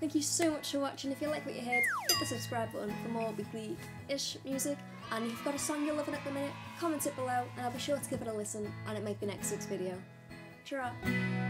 Thank you so much for watching. If you like what you heard, hit the subscribe button for more weekly-ish music. And if you've got a song you're loving at the minute, comment it below and I'll be sure to give it a listen and it make the next week's video. Ciao!